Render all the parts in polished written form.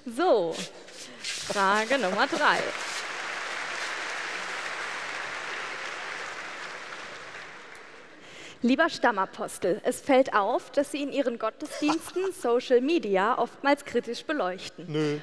So, Frage Nummer 3. Lieber Stammapostel, es fällt auf, dass Sie in Ihren Gottesdiensten Social Media oftmals kritisch beleuchten. Nö.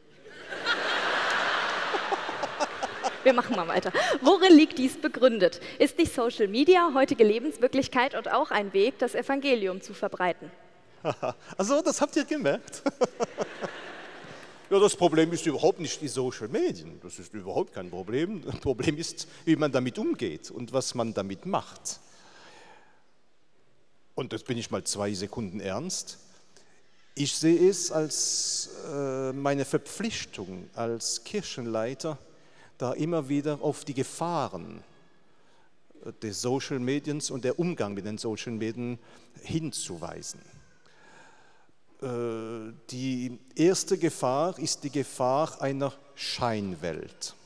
Wir machen mal weiter. Worin liegt dies begründet? Ist nicht Social Media heutige Lebenswirklichkeit und auch ein Weg, das Evangelium zu verbreiten? Also, das habt ihr gemerkt? Ja, das Problem ist überhaupt nicht die Social Medien. Das ist überhaupt kein Problem. Das Problem ist, wie man damit umgeht und was man damit macht. Und jetzt bin ich mal 2 Sekunden ernst. Ich sehe es als meine Verpflichtung als Kirchenleiter, da immer wieder auf die Gefahren des Social Mediens und der Umgang mit den Social Medien hinzuweisen. Die erste Gefahr ist die Gefahr einer Scheinwelt.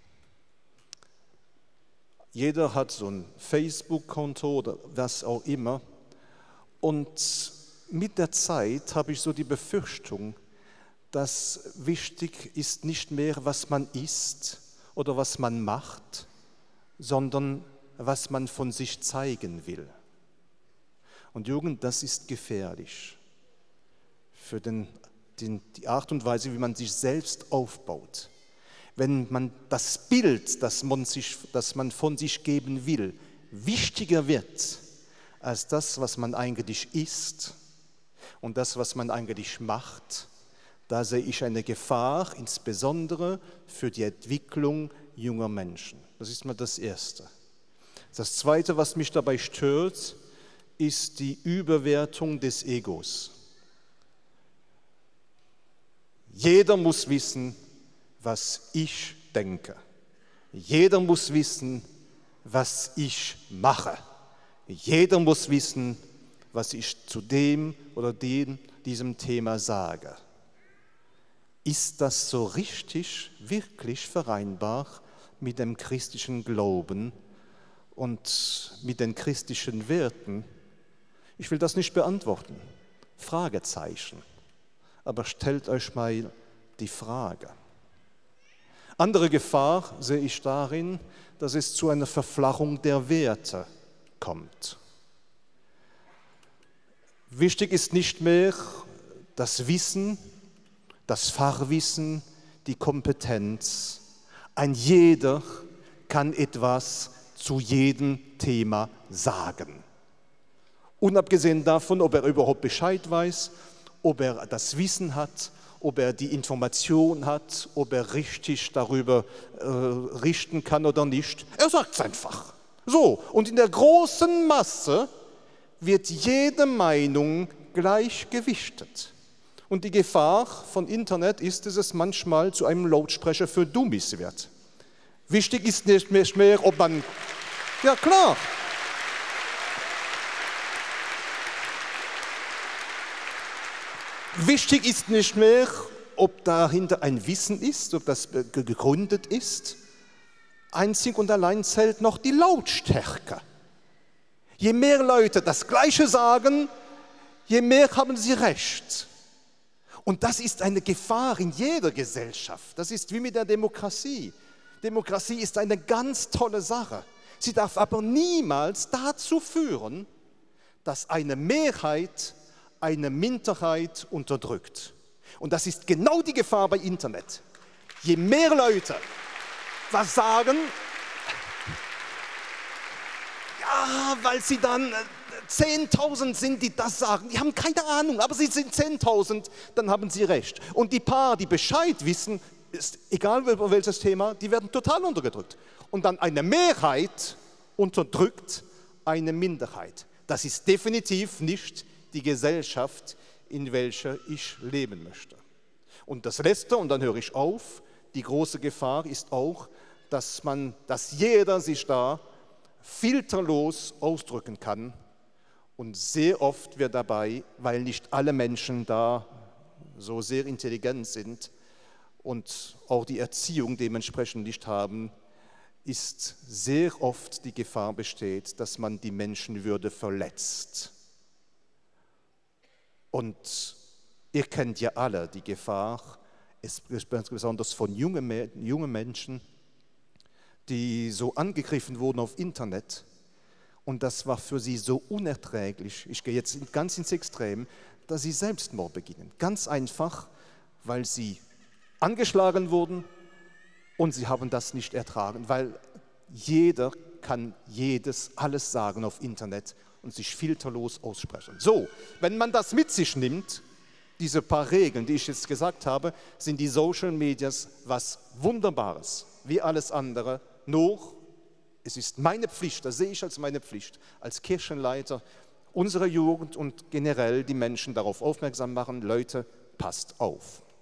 Jeder hat so ein Facebook-Konto oder was auch immer. Und mit der Zeit habe ich so die Befürchtung, dass wichtig ist nicht mehr, was man ist oder was man macht, sondern was man von sich zeigen will. Und Jürgen, das ist gefährlich für die Art und Weise, wie man sich selbst aufbaut. Wenn man das Bild, das man von sich geben will, wichtiger wird als das, was man eigentlich ist und das, was man eigentlich macht, da sehe ich eine Gefahr, insbesondere für die Entwicklung junger Menschen. Das ist mal das Erste. Das Zweite, was mich dabei stört, ist die Überwertung des Egos. Jeder muss wissen, was ich denke. Jeder muss wissen, was ich mache. Jeder muss wissen, was ich zu dem oder diesem Thema sage. Ist das so richtig, wirklich vereinbar mit dem christlichen Glauben und mit den christlichen Werten? Ich will das nicht beantworten. Fragezeichen. Aber stellt euch mal die Frage. Andere Gefahr sehe ich darin, dass es zu einer Verflachung der Werte kommt. Wichtig ist nicht mehr das Wissen, das Fachwissen, die Kompetenz. Ein jeder kann etwas zu jedem Thema sagen. Unabgesehen davon, ob er überhaupt Bescheid weiß, ob er das Wissen hat, ob er die Information hat, ob er richtig darüber richten kann oder nicht. Er sagt es einfach. So, und in der großen Masse wird jede Meinung gleich gewichtet. Und die Gefahr von Internet ist, dass es manchmal zu einem Lautsprecher für Dummies wird. Wichtig ist nicht mehr, ob man... Ja, klar. Wichtig ist nicht mehr, ob dahinter ein Wissen ist, ob das gegründet ist. Einzig und allein zählt noch die Lautstärke. Je mehr Leute das Gleiche sagen, je mehr haben sie Recht. Und das ist eine Gefahr in jeder Gesellschaft. Das ist wie mit der Demokratie. Demokratie ist eine ganz tolle Sache. Sie darf aber niemals dazu führen, dass eine Mehrheit eine Minderheit unterdrückt. Und das ist genau die Gefahr bei Internet. Je mehr Leute was sagen, ja, weil sie dann 10.000 sind, die das sagen, die haben keine Ahnung, aber sie sind 10.000, dann haben sie recht. Und die paar, die Bescheid wissen, ist egal über welches Thema, die werden total unterdrückt. Und dann eine Mehrheit unterdrückt eine Minderheit. Das ist definitiv nicht die Gesellschaft, in welcher ich leben möchte. Und das Letzte, und dann höre ich auf, die große Gefahr ist auch, dass jeder sich da filterlos ausdrücken kann. Und sehr oft wird dabei, weil nicht alle Menschen da so sehr intelligent sind und auch die Erziehung dementsprechend nicht haben, ist sehr oft die Gefahr besteht, dass man die Menschenwürde verletzt. Und ihr kennt ja alle die Gefahr, besonders von jungen Menschen, die so angegriffen wurden auf Internet. Und das war für sie so unerträglich, ich gehe jetzt ganz ins Extrem, dass sie Selbstmord beginnen. Ganz einfach, weil sie angeschlagen wurden und sie haben das nicht ertragen, weil jeder kann alles sagen auf Internet und sich filterlos aussprechen. So, wenn man das mit sich nimmt, diese paar Regeln, die ich jetzt gesagt habe, sind die Social Medias was Wunderbares, wie alles andere, nur es ist meine Pflicht, das sehe ich als meine Pflicht, als Kirchenleiter, unsere Jugend und generell die Menschen darauf aufmerksam machen, Leute, passt auf.